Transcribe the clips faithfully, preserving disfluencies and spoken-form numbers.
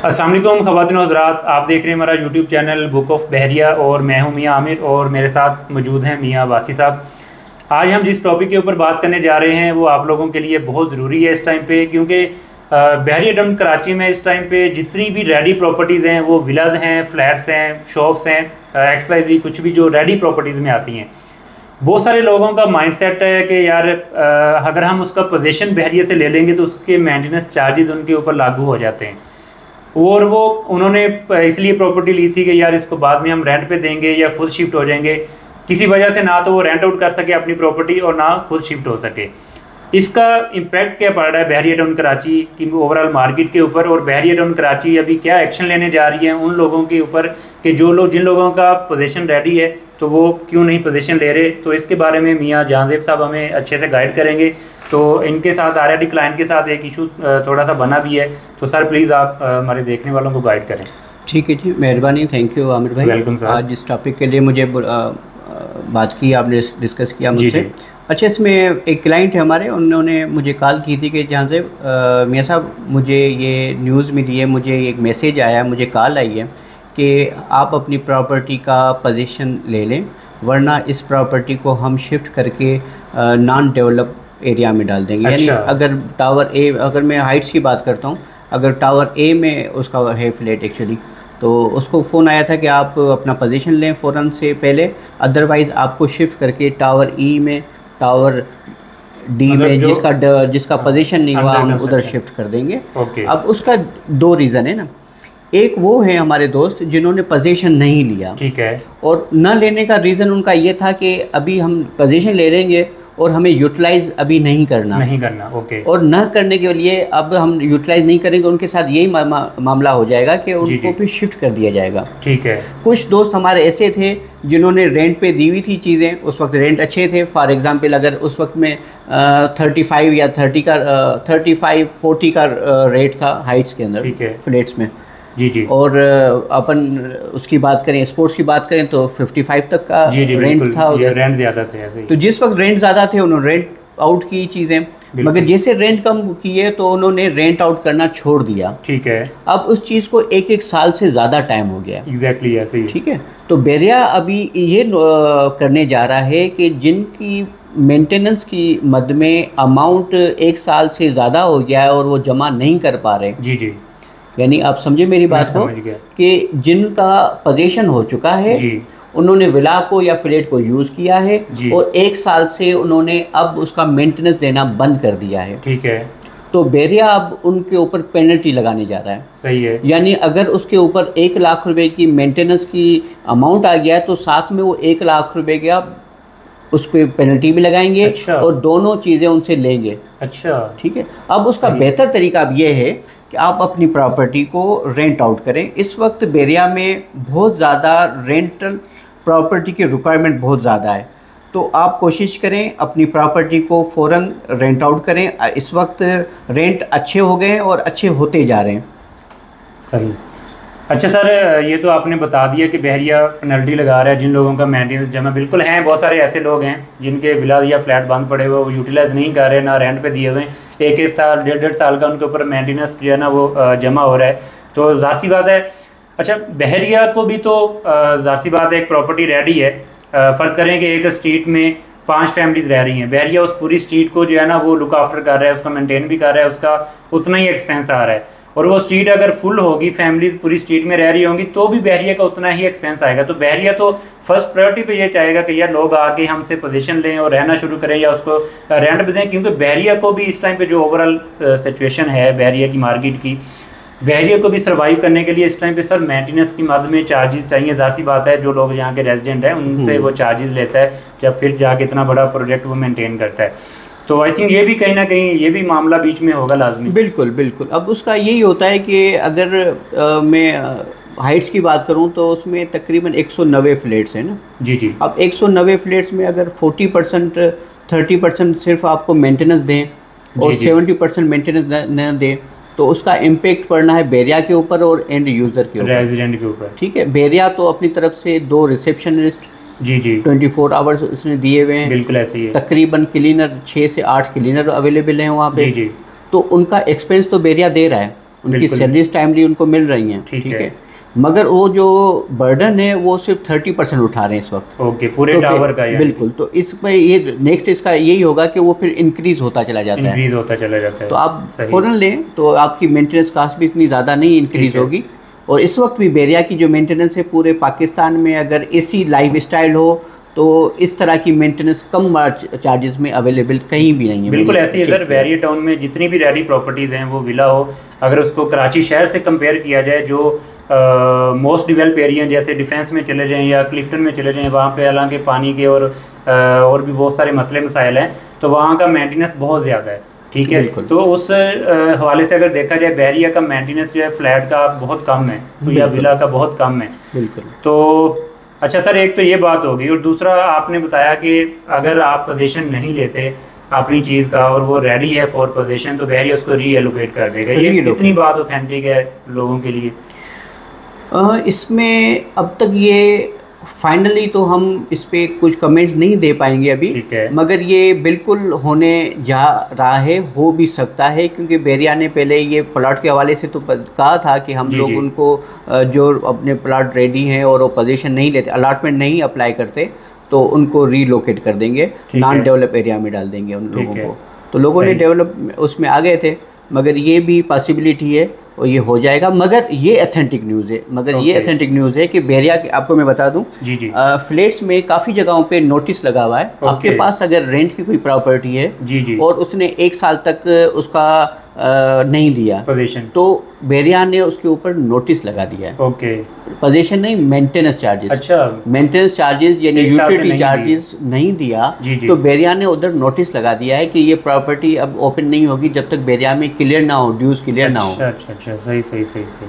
अस्सलाम वालेकुम ख़वातीन और हज़रात, आप देख रहे हैं हमारा YouTube channel book of Bahria और मैं हूं मियां आमिर और मेरे साथ मौजूद हैं मियां वासी साहब। आज हम जिस टॉपिक के ऊपर बात करने जा रहे हैं वो आप लोगों के लिए बहुत ज़रूरी है इस टाइम पे, क्योंकि बहरिया डम कराची में इस टाइम पे जितनी भी रेडी प्रॉपर्टीज़ हैं, वो विलाज हैं, फ्लैट्स हैं, शॉप्स हैं, एक्स वाई जी कुछ भी जो रेडी प्रॉपर्टीज़ में आती हैं, बहुत सारे लोगों का माइंडसेट है कि यार अगर हम उसका पोजीशन बहरिया से ले लेंगे तो उसके मेंटेनेंस चार्जेस उनके ऊपर लागू हो जाते हैं, और वो उन्होंने इसलिए प्रॉपर्टी ली थी कि यार इसको बाद में हम रेंट पे देंगे या खुद शिफ्ट हो जाएंगे। किसी वजह से ना तो वो रेंट आउट कर सके अपनी प्रॉपर्टी और ना खुद शिफ्ट हो सके। इसका इम्पैक्ट क्या पड़ रहा है बहरिया टाउन कराची की ओवरऑल मार्केट के ऊपर, और बहरिया टाउन कराची अभी क्या एक्शन लेने जा रही है उन लोगों के ऊपर कि जो लोग जिन लोगों का पोजीशन रेडी है तो वो क्यों नहीं पोजीशन ले रहे। तो इसके बारे में मियां जहांजेब साहब हमें अच्छे से गाइड करेंगे। तो इनके साथ ऑलरेडी क्लाइंट के साथ एक इशू थोड़ा सा बना भी है, तो सर प्लीज़ आप हमारे देखने वालों को गाइड करें। ठीक है जी, मेहरबानी, थैंक यू आमिर भाई। Welcome sir. आज इस टॉपिक के लिए मुझे आ, बात की, आपने डिस्कस किया मुझसे। अच्छा, इसमें एक क्लाइंट है हमारे, उन्होंने मुझे कॉल की थी कि जहाँ से मियां साहब मुझे ये न्यूज़ मिली है, मुझे एक मैसेज आया है, मुझे कॉल आई है कि आप अपनी प्रॉपर्टी का पोजीशन ले लें, वरना इस प्रॉपर्टी को हम शिफ्ट करके नॉन डेवलप एरिया में डाल देंगे। अच्छा। यानी अगर टावर ए, अगर मैं हाइट्स की बात करता हूँ, अगर टावर ए में उसका है फ्लैट एक्चुअली, तो उसको फ़ोन आया था कि आप अपना पोजीशन लें फ़ौरन से पहले, अदरवाइज़ आपको शिफ्ट करके टावर ई में, टावर डी में जिसका जिसका पोजीशन नहीं हुआ हम उधर शिफ्ट कर देंगे। ओके। अब उसका दो रीज़न है ना, एक वो है हमारे दोस्त जिन्होंने पोजीशन नहीं लिया, ठीक है, और न लेने का रीज़न उनका ये था कि अभी हम पोजीशन ले लेंगे और हमें यूटिलाइज अभी नहीं करना नहीं करना ओके, और न करने के लिए अब हम यूटिलाइज नहीं करेंगे, उनके साथ यही मा, मा, मामला हो जाएगा कि उनको फिर शिफ्ट कर दिया जाएगा। ठीक है। कुछ दोस्त हमारे ऐसे थे जिन्होंने रेंट पे दी हुई थी चीज़ें, उस वक्त रेंट अच्छे थे। फॉर एग्जांपल अगर उस वक्त में थर्टी फाइव या थर्टी का थर्टी फाइव फोर्टी का रेट था हाइट्स के अंदर, ठीक है, फ्लैट्स में, जी जी, और अपन उसकी बात करें, स्पोर्ट्स की बात करें तो पचपन तक का जी जी, रेंट था, रेंट ज़्यादा थे ऐसे ही। तो जिस वक्त रेंट ज़्यादा थे उन्होंने रेंट आउट की चीज़ें, मगर जैसे रेंट कम किए तो उन्होंने रेंट आउट करना छोड़ दिया। ठीक है। अब उस चीज़ को एक एक साल से ज़्यादा टाइम हो गया। एग्जैक्टली exactly, ऐसे ही। ठीक है, तो बहरिया अभी ये करने जा रहा है कि जिनकी मेंटेनेंस की मद में अमाउंट एक साल से ज़्यादा हो गया है और वो जमा नहीं कर पा रहे, जी जी, यानी आप समझे मेरी बात को, कि जिनका पोजीशन हो चुका है, उन्होंने विला को या फ्लैट को यूज़ किया है और एक साल से उन्होंने अब उसका मेंटेनेंस देना बंद कर दिया है। ठीक है। तो बहरिया अब उनके ऊपर पेनल्टी लगाने जा रहा है। सही है। यानी अगर उसके ऊपर एक लाख रुपए की मेंटेनेंस की अमाउंट आ गया है तो साथ में वो एक लाख रुपए का उस पर पेनल्टी भी लगाएंगे। अच्छा। और दोनों चीज़ें उनसे लेंगे। अच्छा, ठीक है। अब उसका बेहतर तरीका अब ये है कि आप अपनी प्रॉपर्टी को रेंट आउट करें। इस वक्त बहरिया में बहुत ज़्यादा रेंटल प्रॉपर्टी की रिक्वायरमेंट बहुत ज़्यादा है, तो आप कोशिश करें अपनी प्रॉपर्टी को फ़ौरन रेंट आउट करें। इस वक्त रेंट अच्छे हो गए और अच्छे होते जा रहे हैं। सही। अच्छा सर, ये तो आपने बता दिया कि बहरिया पेनल्टी लगा रहा है जिन लोगों का मेंटेनेंस जमा, बिल्कुल हैं, बहुत सारे ऐसे लोग हैं जिनके विला या फ्लैट बंद पड़े हुए, वो यूटिलाइज़ नहीं कर रहे, ना रेंट पे दिए हुए, एक एक साल डेढ़ डेढ़ साल का उनके ऊपर मेंटेनेंस जो है ना वो जमा हो रहा है। तो ज़ाहिर सी बात है, अच्छा बहरिया को भी तो ज़ाहिर सी बात है एक प्रॉपर्टी रेडी है, फ़र्ज़ करें कि एक स्ट्रीट में पांच फैमिलीज़ रह रही हैं, बहरिया उस पूरी स्ट्रीट को जो है ना वो लुक आफ्टर कर रहा है, उसका मेंटेन भी कर रहा है, उसका उतना ही एक्सपेंस आ रहा है, और वो स्ट्रीट अगर फुल होगी, फैमिलीज पूरी स्ट्रीट में रह रही होंगी, तो भी बहरिया का उतना ही एक्सपेंस आएगा। तो बहरिया तो फर्स्ट प्रायोरिटी पे ये चाहेगा कि यार लोग आके हमसे पोजीशन लें और रहना शुरू करें या उसको रेंट भी दें, क्योंकि बहरिया को भी इस टाइम पे जो ओवरऑल सिचुएशन है बहरिया की मार्केट की, बहरिया को भी सर्वाइव करने के लिए इस टाइम पे सर मेंटेनेंस की मद में चार्जेस चाहिए। ज़ाहिर सी बात है, जो लोग यहाँ के रेजिडेंट हैं उनसे वो चार्जेस लेता है, जब फिर जाके इतना बड़ा प्रोजेक्ट वो मेंटेन करता है। तो आई थिंक ये भी कहीं ना कहीं ये भी मामला बीच में होगा लाजमी। बिल्कुल बिल्कुल। अब उसका यही होता है कि अगर आ, मैं हाइट्स की बात करूं तो उसमें तकरीबन एक सौ नब्बे फ्लैट्स हैं ना। जी जी। अब एक सौ नब्बे फ्लैट्स में अगर चालीस परसेंट तीस परसेंट सिर्फ आपको मेंटेनेंस दें और सत्तर परसेंट मेंटेनेंस न दें, तो उसका इम्पेक्ट पड़ना है बहरिया के ऊपर और एंड यूज़र के ऊपर, रेजिडेंट के ऊपर। ठीक है। बहरिया तो अपनी तरफ से दो रिसेप्शनिस्ट, जी जी, चौबीस आवर्स उसने दिए हुए हैं। बिल्कुल ऐसे ही है। तकरीबन क्लीनर छः से आठ क्लीनर अवेलेबल हैं वहाँ पे। जी जी। तो उनका एक्सपेंस तो बहरिया दे रहा है, उनकी सैलरीज टाइमली उनको मिल रही हैं, ठीक है, मगर वो जो बर्डन है वो सिर्फ थर्टी परसेंट उठा रहे हैं इस वक्त। ओके, पूरे तो टावर का यानी। बिल्कुल, तो इस पर ये नेक्स्ट इसका यही होगा कि वो फिर इंक्रीज होता चला जाता है, इंक्रीज होता चला जाता है। तो आप फ़ौरन लें तो आपकी मेंटेनेंस कास्ट भी इतनी ज़्यादा नहीं इंक्रीज होगी। और इस वक्त भी बेरिया की जो मेंटेनेंस है पूरे पाकिस्तान में अगर इसी लाइफ स्टाइल हो तो इस तरह की मेंटेनेंस कम चार्जेस में अवेलेबल कहीं भी नहीं है। बिल्कुल ऐसे ही सर, बैरिया टाउन में जितनी भी रेडी प्रॉपर्टीज़ हैं, वो विला हो, अगर उसको कराची शहर से कंपेयर किया जाए, जो मोस्ट डेवलप एरिया जैसे डिफेंस में चले जाएं या क्लिफ्टन में चले जाएं, वहाँ पे हालांकि पानी के और आ, और भी बहुत सारे मसले मसाइल हैं, तो वहाँ का मेंटेनेंस बहुत ज़्यादा है, ठीक है। तो उस हवाले से अगर देखा जाए, बैरिया का मेंटेनेंस जो है फ्लैट का बहुत कम है या विला का बहुत कम है। बिल्कुल। तो अच्छा सर, एक तो ये बात होगी, और दूसरा आपने बताया कि अगर आप पोजीशन नहीं लेते अपनी चीज़ का और वो रेडी है फॉर पोजीशन, तो बैरिया उसको री एलोकेट कर देगा। ये कितनी बात ऑथेंटिक है लोगों के लिए? आ, इसमें अब तक ये फाइनली तो हम इस पर कुछ कमेंट्स नहीं दे पाएंगे अभी, मगर ये बिल्कुल होने जा रहा है, हो भी सकता है, क्योंकि बैरिया ने पहले ये प्लाट के हवाले से तो कहा था कि हम लोग उनको जो अपने प्लाट रेडी हैं और वो पोजीशन नहीं लेते, अलॉटमेंट नहीं अप्लाई करते, तो उनको रीलोकेट कर देंगे, नॉन डेवलप एरिया में डाल देंगे उन लोगों को। तो लोगों ने डेवलप उसमें आ गए थे, मगर ये भी पॉसिबिलिटी है और ये हो जाएगा। मगर ये अथेंटिक न्यूज़ है, मगर ये अथेंटिक न्यूज़ है कि बैरिया के, आपको मैं बता दूं, जी जी, आ, फ्लैट्स में काफ़ी जगहों पे नोटिस लगा हुआ है। आपके पास अगर रेंट की कोई प्रॉपर्टी है जी जी, और उसने एक साल तक उसका आ, नहीं दिया पोजीशन, तो बैरिया ने उसके ऊपर नोटिस लगा दिया है। ओके, पोजीशन नहीं, मेंटेनेंस चार्जेस। अच्छा, मेंटेनेंस चार्जेस यानी यूटिलिटी चार्जेस नहीं दिया, जी जी, तो बैरिया ने उधर नोटिस लगा दिया है कि ये प्रॉपर्टी अब ओपन नहीं होगी जब तक बैरिया में क्लियर ना हो, ड्यूज क्लियर ना हो। अच्छा अच्छा अच्छा, सही सही सही सही,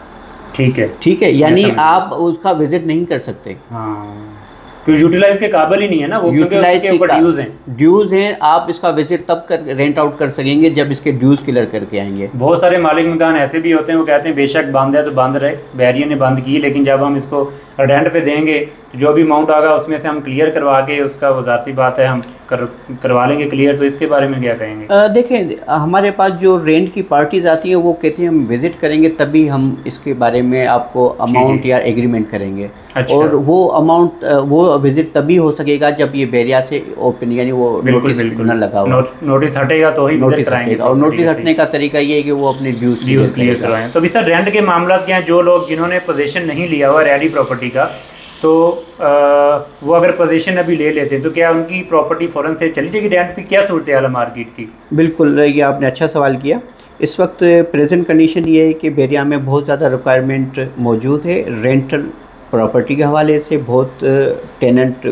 ठीक है ठीक है, यानी आप उसका विजिट नहीं कर सकते। हाँ, क्योंकि यूटिलाइज के काबिल ही नहीं है ना वो, यूटिलाइज के ऊपर ड्यूज हैं ड्यूज हैं आप इसका विजिट तब कर रेंट आउट कर सकेंगे जब इसके ड्यूज क्लियर करके आएंगे। बहुत सारे मालिक मकान ऐसे भी होते हैं, वो कहते हैं बेशक बंद है तो बंद रहे, बैरिया ने बंद की, लेकिन जब हम इसको रेंट पे देंगे तो जो भी अमाउंट आगा उसमें से हम क्लियर करवा के, उसका वज़ार सी बात है हम कर, करवा लेंगे क्लियर। तो इसके बारे में क्या कहेंगे? देखें, हमारे पास जो रेंट की पार्टीज आती हैं वो कहती हैं हम विजिट करेंगे तभी हम इसके बारे में आपको अमाउंट या एग्रीमेंट करेंगे। अच्छा। और वो अमाउंट वो विजिट तभी हो सकेगा जब ये बैरिया से ओपन, यानी वो नोटिस न लगा हुआ, नोटिस हटेगा तो ही नोटिस हटेगा। और नोटिस हटने का तरीका ये है कि वो अपने ड्यूज क्लियर करवाएं। तो भी सर, रेंट के मामला क्या हैं, जो लोग जिन्होंने पोजीशन नहीं लिया हुआ रेडी प्रॉपर्टी का, तो आ, वो अगर पोजीशन अभी ले लेते हैं तो क्या उनकी प्रॉपर्टी फ़ौरन से चली जाएगी रेंट पे? क्या सूरत हाल है मार्केट की? बिल्कुल, ये आपने अच्छा सवाल किया। इस वक्त प्रेजेंट कंडीशन ये है कि बैरिया में बहुत ज़्यादा रिक्वायरमेंट मौजूद है रेंटल प्रॉपर्टी के हवाले से। बहुत टेनेंट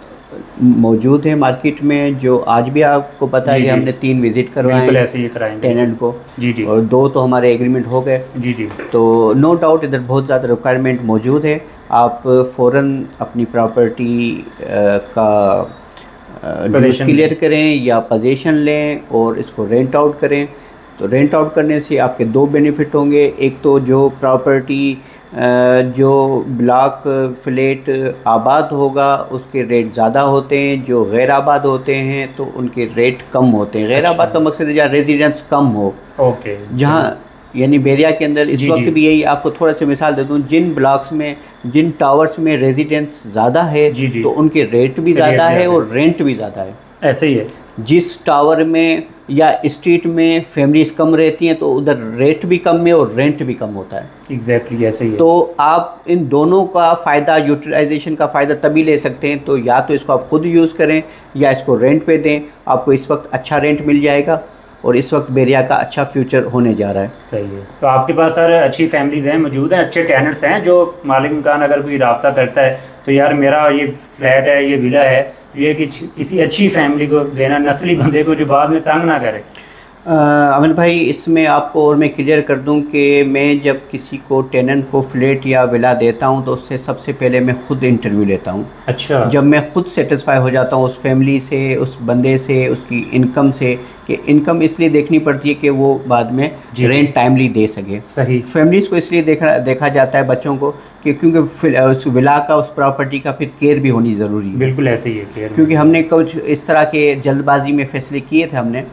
मौजूद है मार्केट में, जो आज भी आपको पता है कि हमने तीन विजिट करवाए ऐसे ही कराएंगे टेनेंट को, जी जी, और दो तो हमारे एग्रीमेंट हो गए, जी जी। तो नो डाउट इधर बहुत ज़्यादा रिक्वायरमेंट मौजूद है। आप फ़ौरन अपनी प्रॉपर्टी का क्लियर करें या पोजीशन लें और इसको रेंट आउट करें। तो रेंट आउट करने से आपके दो बेनिफिट होंगे। एक तो जो प्रॉपर्टी जो ब्लॉक फ्लैट आबाद होगा उसके रेट ज़्यादा होते हैं, जो गैर आबाद होते हैं तो उनके रेट कम होते हैं। गैर आबाद अच्छा। का मकसद है जहाँ रेजिडेंस कम हो, ओके, जहाँ यानी बैरिया के अंदर इस वक्त भी यही, आपको थोड़ा सा मिसाल दे दूँ, जिन ब्लॉक्स में, जिन टावर्स में रेजिडेंस ज़्यादा है जी जी, तो उनके रेट भी ज़्यादा है और रेंट भी ज़्यादा है। ऐसे ही है, जिस टावर में या स्ट्रीट में फैमिलीज कम रहती हैं तो उधर रेट भी कम है और रेंट भी कम होता है। एग्जैक्टली exactly, ऐसे ही है। तो आप इन दोनों का फ़ायदा, यूटिलाइजेशन का फ़ायदा तभी ले सकते हैं, तो या तो इसको आप खुद यूज़ करें या इसको रेंट पे दें। आपको इस वक्त अच्छा रेंट मिल जाएगा और इस वक्त बैरिया का अच्छा फ्यूचर होने जा रहा है। सही है। तो आपके पास सर अच्छी फैमिलीज हैं, मौजूद हैं, अच्छे टेनेंट्स हैं, जो मालिक मकान अगर कोई रब्ता करता है तो यार मेरा ये फ्लैट है, ये विला है, ये कि किसी अच्छी फैमिली को देना, नस्ली बंदे को जो बाद में तंग ना करे। अमन भाई, इसमें आपको और मैं क्लियर कर दूं कि मैं जब किसी को टेनेंट को फ्लैट या विला देता हूं तो उससे सबसे पहले मैं खुद इंटरव्यू लेता हूं। अच्छा। जब मैं खुद सेटिस्फाई हो जाता हूं उस फैमिली से, उस बंदे से, उसकी इनकम से, कि इनकम इसलिए देखनी पड़ती है कि वो बाद में रेंट टाइमली दे सके। सही। फैमिलीज़ को इसलिए देखा देखा जाता है, बच्चों को, कि क्योंकि उस विला का, उस प्रॉपर्टी का फिर केयर भी होनी ज़रूरी है। बिल्कुल ऐसे ही है, केयर। क्योंकि हमने कुछ इस तरह के जल्दबाजी में फैसले किए थे हमने,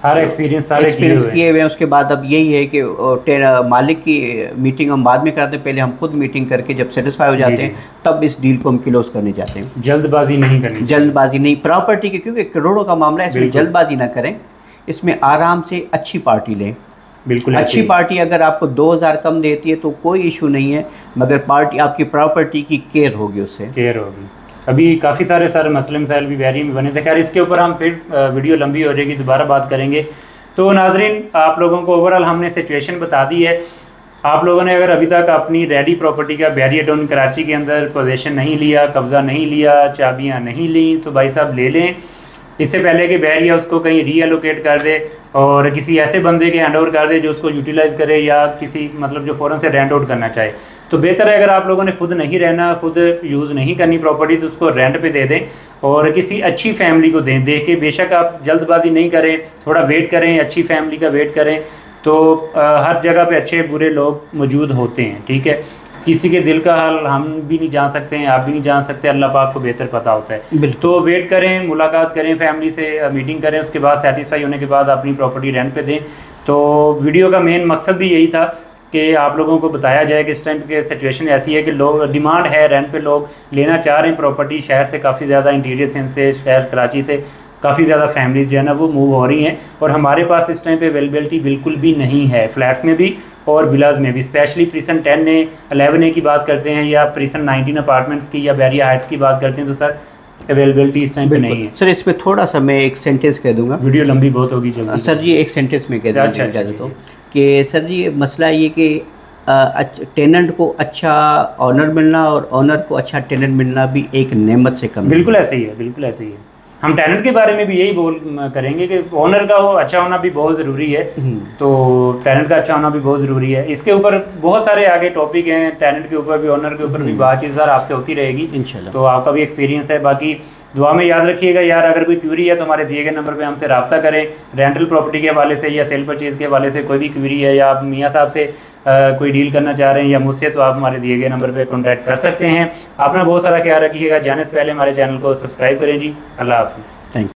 हर एक्सपीरियंस सारे एक्सपीरियंस किए हुए हैं। उसके बाद अब यही है कि मालिक की मीटिंग हम बाद में कराते हैं, पहले हम खुद मीटिंग करके जब सेटिस्फाई हो जाते हैं तब इस डील को हम क्लोज करने जाते हैं। जल्दबाजी नहीं करनी, जल्दबाजी नहीं प्रॉपर्टी के, क्योंकि करोड़ों का मामला है, इसमें जल्दबाजी ना करें, इसमें आराम से अच्छी पार्टी लें। बिल्कुल अच्छी पार्टी अगर आपको दो हज़ार कम देती है तो कोई इशू नहीं है, मगर पार्टी आपकी प्रॉपर्टी की केयर होगी, उससे केयर होगी। अभी काफ़ी सारे सारे मसले मसाइल भी बहरिया में बने थे, खैर इसके ऊपर हम फिर वीडियो लंबी हो जाएगी, दोबारा बात करेंगे। तो नाजरीन, आप लोगों को ओवरऑल हमने सिचुएशन बता दी है। आप लोगों ने अगर अभी तक अपनी रेडी प्रॉपर्टी का बहरिया टाउन कराची के अंदर पोजीशन नहीं लिया, कब्ज़ा नहीं लिया, चाबियाँ नहीं ली, तो भाई साहब ले लें, इससे पहले कि बहरिया उसको कहीं रीएलोकेट कर दे और किसी ऐसे बंदे के हैंड ओवर कर दे जो उसको यूटिलाइज़ करे, या किसी मतलब जो फ़ौरन से रेंट आउट करना चाहे। तो बेहतर है अगर आप लोगों ने खुद नहीं रहना, खुद यूज़ नहीं करनी प्रॉपर्टी, तो उसको रेंट पे दे दें और किसी अच्छी फैमिली को दें। दे के बेशक आप जल्दबाजी नहीं करें, थोड़ा वेट करें, अच्छी फैमिली का वेट करें। तो आ, हर जगह पे अच्छे बुरे लोग मौजूद होते हैं, ठीक है। किसी के दिल का हाल हम भी नहीं जान सकते हैं, आप भी नहीं जान सकते, अल्लाह पाक को बेहतर पता होता है। तो वेट करें, मुलाकात करें, फैमिली से मीटिंग करें, उसके बाद सेटिस्फाई होने के बाद अपनी प्रॉपर्टी रेंट पे दें। तो वीडियो का मेन मकसद भी यही था कि आप लोगों को बताया जाए कि इस टाइम की सिचुएशन ऐसी है कि लोग डिमांड है, रेंट पे लोग लेना चाह रहे हैं प्रॉपर्टी। शहर से काफ़ी ज़्यादा, इंटीरियर सिंध से, शहर कराची से काफ़ी ज़्यादा फैमिलीज जो है ना वो मूव हो रही हैं, और हमारे पास इस टाइम पे अवेलेबिलिटी बिल्कुल भी नहीं है, फ्लैट्स में भी और विलाज में भी। Specially precinct ten A eleven A की बात करते हैं या प्रीसन नाइनटीन अपार्टमेंट्स की या बहरिया हाइट्स की बात करते हैं, तो सर अवेलेबिलिटी इस टाइम पे नहीं है। सर इसमें थोड़ा सा मैं एक सेंटेंस कह दूंगा, वीडियो लंबी बहुत होगी जल्दी। सर जी एक सेंटेंस में कह दूँगा ज़्यादा तो कि सर जी मसला ये कि टेनेंट को अच्छा ऑनर मिलना और ऑनर को अच्छा टेनेंट मिलना भी एक नेमत से कम। बिल्कुल ऐसे ही है, बिल्कुल ऐसे ही है। हम टेनेंट के बारे में भी यही बोल करेंगे कि ओनर का वो अच्छा होना भी बहुत ज़रूरी है, तो टेनेंट का अच्छा होना भी बहुत ज़रूरी है। इसके ऊपर बहुत सारे आगे टॉपिक हैं, टेनेंट के ऊपर भी, ओनर के ऊपर भी बातचीत सर आपसे होती रहेगी इंशाल्लाह। तो आपका भी एक्सपीरियंस है। बाकी दुआ में याद रखिएगा यार, अगर कोई क्यूरी है तो हमारे दिए गए नंबर पे हमसे रब्ता करें। रेंटल प्रॉपर्टी के हवाले से या सेल परचेज़ के हवाले से कोई भी क्यूरी है, या आप मियाँ साहब से आ, कोई डील करना चाह रहे हैं या मुझसे, तो आप हमारे दिए गए नंबर पे कॉन्टैक्ट कर सकते हैं। अपना बहुत सारा ख्याल रखिएगा। जाने से पहले हमारे चैनल को सब्सक्राइब करें जी। अल्लाह हाफिज़।